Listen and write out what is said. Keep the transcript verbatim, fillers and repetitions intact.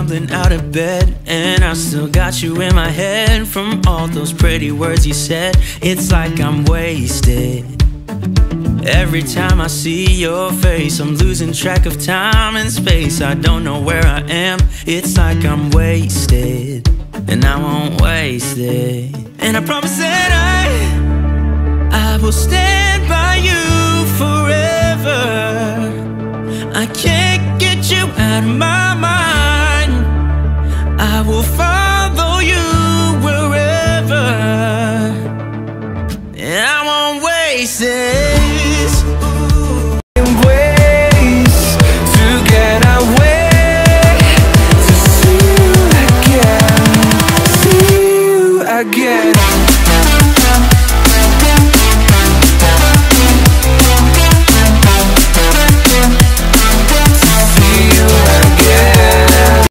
stumbling out of bed, and I still got you in my head from all those pretty words you said. It's like I'm wasted. Every time I see your face, I'm losing track of time and space. I don't know where I am. It's like I'm wasted, and I won't waste it. And I promise that I I will stand by you forever. I can't get you out of my mind.